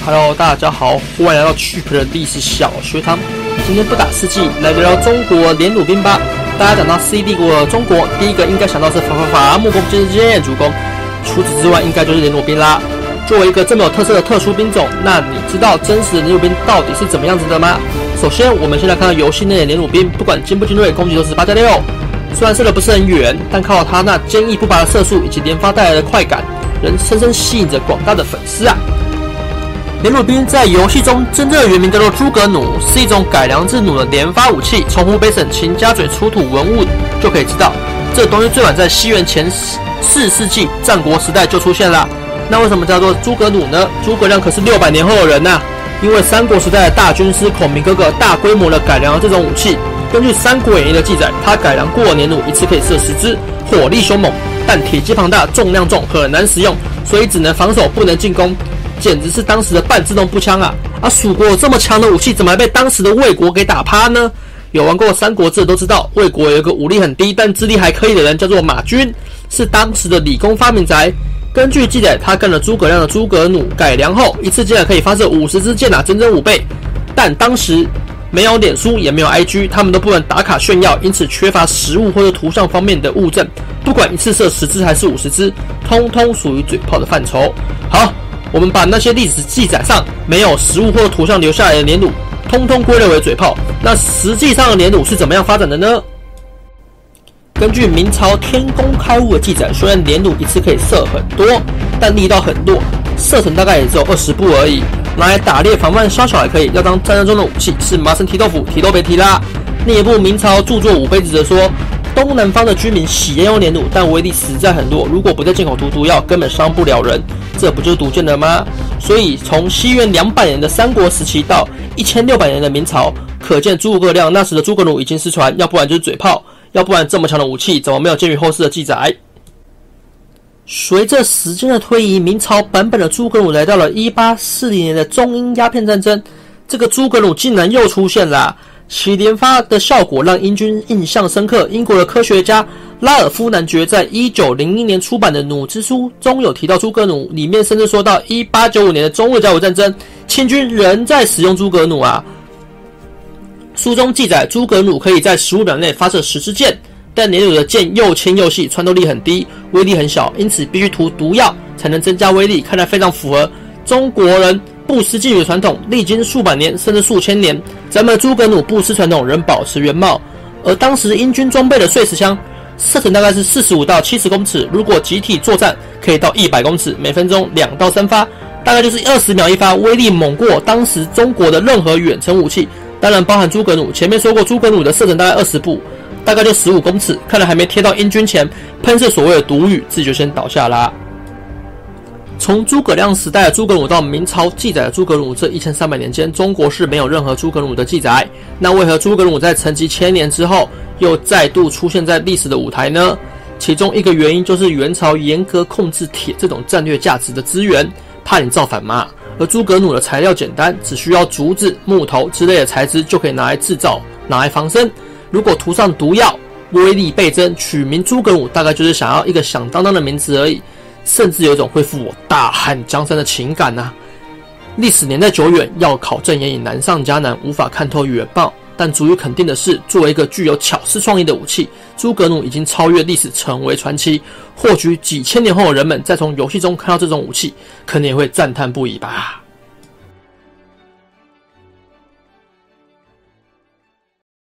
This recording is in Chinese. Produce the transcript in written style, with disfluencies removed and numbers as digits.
Hello， 大家好，欢迎来到趣皮的历史小学堂。今天不打世纪，来聊聊中国连弩兵吧。大家讲到世纪帝国的中国，第一个应该想到是木工建筑工，除此之外，应该就是连弩兵啦。作为一个这么有特色的特殊兵种，那你知道真实的连弩兵到底是怎么样子的吗？首先，我们先来看到游戏内的连弩兵，不管精不精锐，攻击都是8+6。虽然射得不是很远，但靠它那坚毅不拔的射速以及连发带来的快感，仍深深吸引着广大的粉丝啊。连弩兵在游戏中真正的原名叫做诸葛弩，是一种改良自弩的连发武器。从湖北省秦家嘴出土文物就可以知道，这东西最晚在西元前4世纪战国时代就出现了。那为什么叫做诸葛弩呢？诸葛亮可是600年后的人啊，因为三国时代的大军师孔明哥哥大规模的改良了这种武器。根据《三国演义》的记载，他改良过的连弩一次可以射10支，火力凶猛，但体积庞大，重量重，很难使用，所以只能防守不能进攻。简直是当时的半自动步枪啊！蜀国有这么强的武器，怎么还被当时的魏国给打趴呢？有玩过《三国志》都知道，魏国有一个武力很低但智力还可以的人，叫做马均，是当时的理工发明宅。根据记载，他跟了诸葛亮的诸葛弩改良后，一次竟然可以发射50支箭啊，整整5倍。但当时没有脸书，也没有 IG， 他们都不能打卡炫耀，因此缺乏实物或者图像方面的物证。不管一次射10支还是50支，通通属于嘴炮的范畴。好。我们把那些历史记载上没有实物或图像留下来的连弩，通通归类为嘴炮。那实际上的连弩是怎么样发展的呢？根据明朝天工开物的记载，虽然连弩一次可以射很多，但力道很弱，射程大概也只有20步而已。拿来打猎防范宵小还可以，要当战争中的武器是麻绳提豆腐，提都别提啦。另一部明朝著作《五妃子》则说，东南方的居民喜欢用连弩，但威力实在很弱，如果不在进口涂毒药，根本伤不了人。这不就是毒箭了吗？所以从西元200年的三国时期到1600年的明朝，可见诸葛亮那时的诸葛弩已经失传，要不然就是嘴炮，要不然这么强的武器怎么没有见于后世的记载？随着时间的推移，明朝版本的诸葛弩来到了1840年的中英鸦片战争，这个诸葛弩竟然又出现了。其连发的效果让英军印象深刻。英国的科学家拉尔夫男爵在1901年出版的《弩之书》中有提到诸葛弩，里面甚至说到1895年的中日甲午战争，清军仍在使用诸葛弩啊。书中记载，诸葛弩可以在15秒内发射10支箭，但连弩的箭又轻又细，穿透力很低，威力很小，因此必须涂毒药才能增加威力，看来非常符合中国人不失禁语的传统，历经数百年甚至数千年，咱们的诸葛弩不失传统，仍保持原貌。而当时英军装备的碎石枪，射程大概是45到70公尺，如果集体作战可以到100公尺，每分钟2到3发，大概就是20秒一发，威力猛过当时中国的任何远程武器，当然包含诸葛弩。前面说过，诸葛弩的射程大概20步，大概就15公尺，看来还没贴到英军前，喷射所谓的毒雨，自己就先倒下啦。从诸葛亮时代的诸葛弩到明朝记载的诸葛弩，这1300年间，中国是没有任何诸葛弩的记载。那为何诸葛弩在沉寂1000年之后，又再度出现在历史的舞台呢？其中一个原因就是元朝严格控制铁这种战略价值的资源，怕你造反嘛。而诸葛弩的材料简单，只需要竹子、木头之类的材质就可以拿来制造，拿来防身。如果涂上毒药，威力倍增，取名诸葛弩大概就是想要一个响当当的名字而已。甚至有一种恢复我大汉江山的情感啊。历史年代久远，要考证也已难上加难，无法看透远貌。但足以肯定的是，作为一个具有巧思创意的武器，诸葛弩已经超越历史，成为传奇。或许几千年后的人们再从游戏中看到这种武器，可能也会赞叹不已吧。